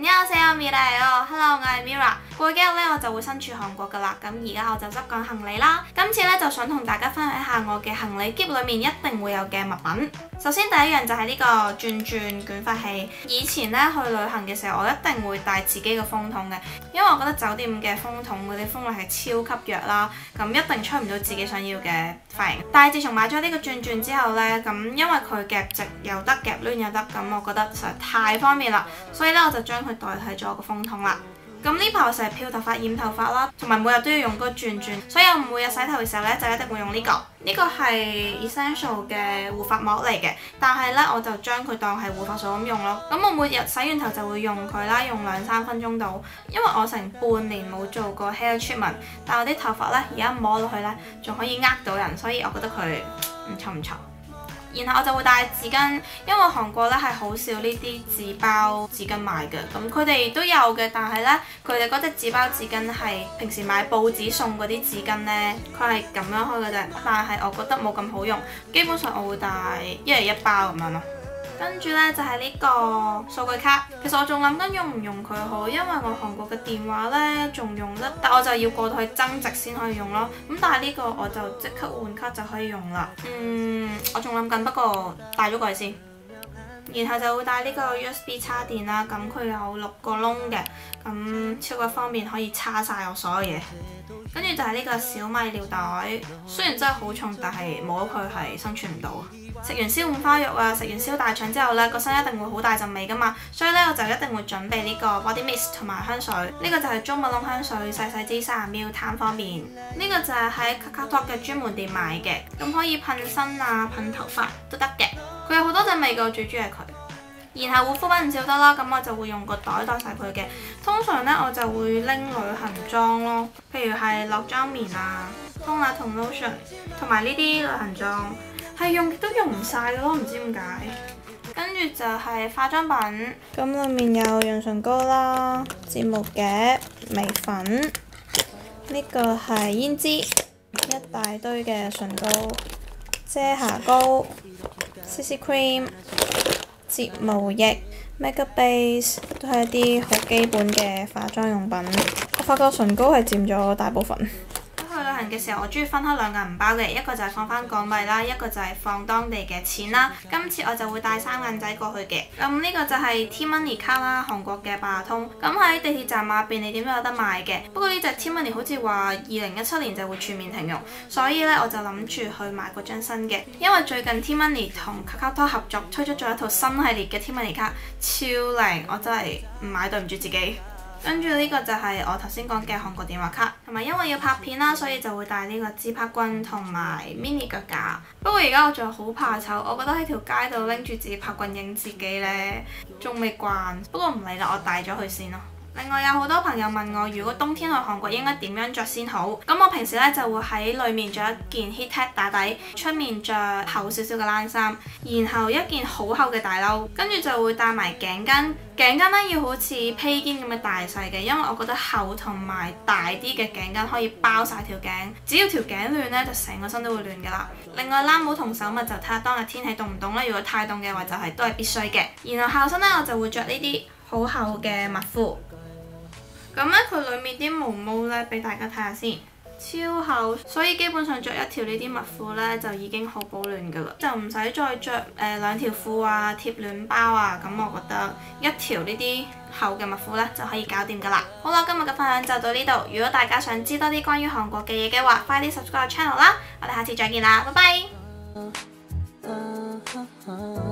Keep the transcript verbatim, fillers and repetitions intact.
你好，我係 Mira，Hello， 我係 Mira。過幾日咧我就會身處韓國噶啦，咁而家我就執緊行李啦。今次咧就想同大家分享一下我嘅行李篋裏面一定會有嘅物品。首先第一樣就係呢個轉轉捲髮器。以前咧去旅行嘅時候，我一定會帶自己嘅風筒嘅，因為我覺得酒店嘅風筒嗰啲風力係超級弱啦，咁一定吹唔到自己想要嘅髮型。但係自從買咗呢個轉轉之後咧，咁因為佢夾直又得，夾攣又得，咁我覺得實在太方便啦，所以咧我就將佢代替咗個風筒啦。咁呢排我成日漂頭髮、染頭髮啦，同埋每日都要用嗰個轉轉，所以我每日洗頭嘅時候咧就一定會用呢個。呢個係 Essential 嘅護髮膜嚟嘅，但係咧我就將佢當係護髮素咁用咯。咁我每日洗完頭就會用佢啦，用兩三分鐘到。因為我成半年冇做過 hair treatment，但我啲頭髮咧而家摸落去咧仲可以呃到人，所以我覺得佢唔錯唔錯。然後我就會帶紙巾，因為韓國咧係好少呢啲紙包紙巾賣嘅，咁佢哋都有嘅，但係咧佢哋嗰隻紙包紙巾係平時買報紙送嗰啲紙巾咧，佢係咁樣開嘅啫，但係我覺得冇咁好用，基本上我會帶一日一包咁樣咯。跟住呢，就係呢個數據卡，其實我仲諗緊用唔用佢好，因為我韓國嘅電話呢仲用得，但我就要過到去增值先可以用咯。咁但係呢個我就即刻換卡就可以用啦。嗯，我仲諗緊，不過帶咗過去先。然後就會帶呢個 U S B 插電啦，咁佢有六個窿嘅，咁超級方便，可以插晒我所有嘢。跟住就係呢個小米尿袋，雖然真係好重，但係冇咗佢係生存唔到。食完燒五花肉啊，食完燒大腸之後呢，個身一定會好大陣味噶嘛，所以呢，我就一定會準備呢個 body mist 同埋香水。呢個就係中密窿香水，細細支三十 ml， 貪方便。呢個就係喺 KakaoTalk 嘅專門店買嘅，咁可以噴身啊、噴頭髮都得嘅。佢有好多陣味嘅，我最中意係佢。然後護膚品唔少得啦，咁我就會用個袋袋晒佢嘅。通常呢，我就會拎旅行裝咯，譬如係落妝棉啊、通牙同 lotion， 同埋呢啲旅行裝。係用極都用唔晒嘅咯，唔知點解。跟住就係化妝品，咁裡面有潤唇膏啦、睫毛夾、眉粉，呢個係胭脂，一大堆嘅唇膏、遮瑕膏、C C cream、睫毛液、makeup base， 都係一啲好基本嘅化妝用品。我發覺唇膏係佔咗大部分。去旅行嘅時候，我中意分開兩個銀包嘅，一個就係放翻港幣啦，一個就係放當地嘅錢啦。今次我就會帶三銀仔過去嘅。咁呢個就係 T-money 卡啦，韓國嘅八達通。咁喺地鐵站啊、便利店都有得賣嘅。不過呢隻 T-money 好似話二零一七年就會全面停用，所以呢，我就諗住去買嗰張新嘅。因為最近 T-money 同 KakaoTalk 合作推出咗一套新系列嘅 T-money 卡，超靚，我真係唔買對唔住自己。跟住呢個就係我頭先講嘅韓國電話卡，同埋因為要拍片啦，所以就會帶呢個自拍棍同埋 mini 腳架。不過而家我仲係好怕醜，我覺得喺條街度拎住自己拍棍影自己呢，仲未慣。不過唔理啦，我帶咗佢先咯。另外有好多朋友問我，如果冬天去韓國應該點樣着先好？咁我平時呢就會喺裏面着一件 heattech 打底，出面着厚少少嘅冷衫，然後一件好厚嘅大褸，跟住就會帶埋頸巾。頸巾呢要好似披肩咁嘅大細嘅，因為我覺得厚同埋大啲嘅頸巾可以包晒條頸，只要條頸暖呢，就成個身都會暖噶啦。另外冷帽同手襪就睇下當日天氣凍唔凍啦，如果太凍嘅話就係都係必須嘅。然後校身呢，我就會着呢啲好厚嘅襪褲。咁咧，佢裏面啲毛毛咧，俾大家睇下先，超厚，所以基本上着一條呢啲襪褲咧，就已經好保暖噶啦，就唔使再着誒、呃、兩條褲啊，貼暖包啊，咁我覺得一條呢啲厚嘅襪褲咧就可以搞掂噶啦。好啦，今日嘅分享就到呢度，如果大家想知多啲關於韓國嘅嘢嘅話，快啲 subscribe 我 channel 啦，我哋下次再見啦，拜拜。